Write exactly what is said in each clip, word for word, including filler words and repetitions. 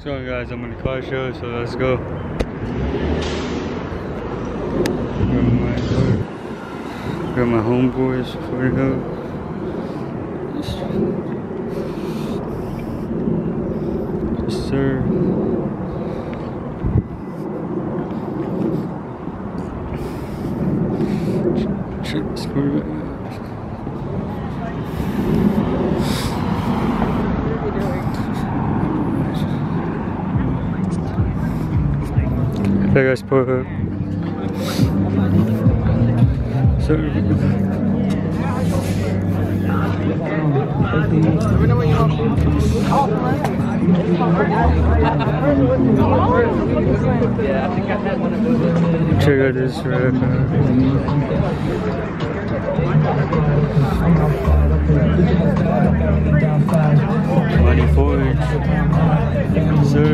So guys, I'm in the car show, so let's go. Got my, got my homeboys for it up. Yes, sir. Check this quarterback. Hey guys, pull up. Sir. Check out this rap. Money Forge. Sir.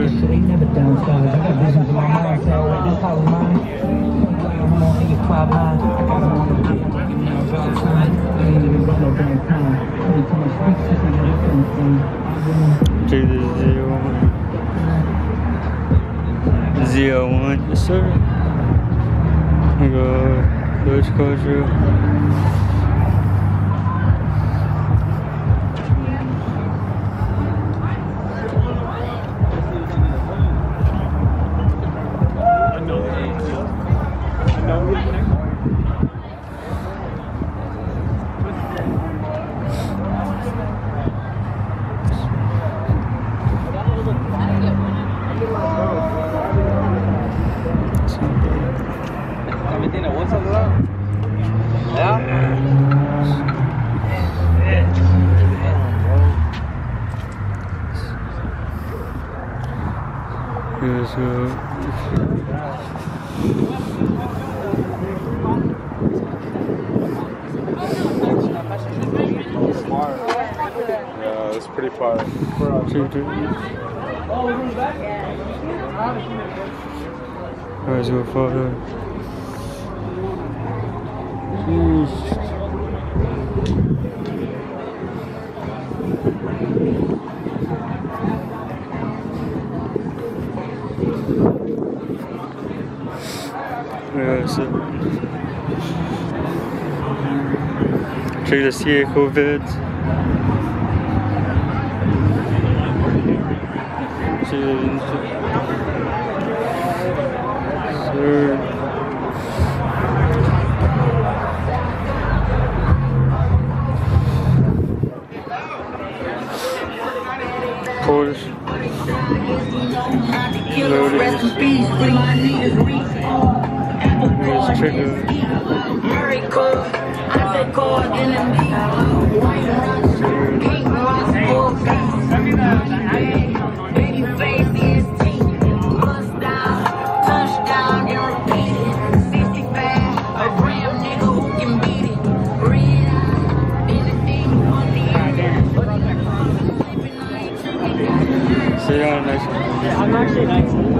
Check this zero one. Zero one, yes sir. We got Coach Culture. Yes, uh, yeah, it's pretty far. two, two. Let's go further. Jeez. Yeah, so check the C A COVID. Sir. Porsche. Loaded. Here's trigger. See you on the next one. I'm actually nice.